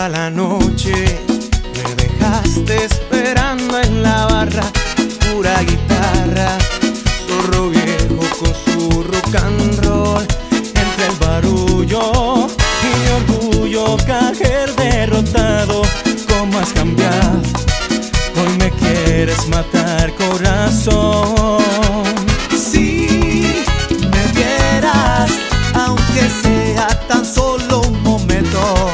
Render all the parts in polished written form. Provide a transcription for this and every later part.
toda la noche me dejaste esperando en la barra, pura guitarra, zorro viejo con su rock and roll. Entre el barullo y mi orgullo caer derrotado. ¿Cómo has cambiado? Hoy me quieres matar, corazón. Si me vieras, aunque sea tan solo un momento,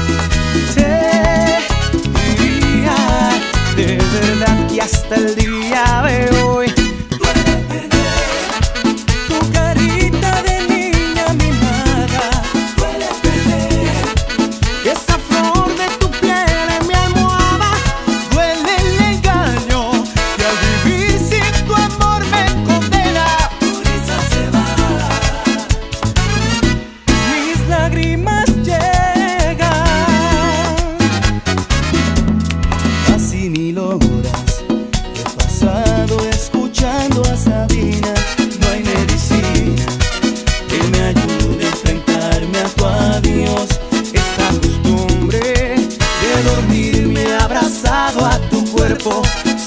Te diría de verdad que hasta el día de hoy tu carita de niña mimada, duele perder esa flor de tu piel en mi almohada. duele el engaño que al vivir sin tu amor me condena. Prisa se va, Mis lágrimas llegan. casi 1000 horas he pasado escuchando a Sabina. No hay medicina que me ayude a enfrentarme a tu adiós. Esta costumbre De dormirme abrazado a tu cuerpo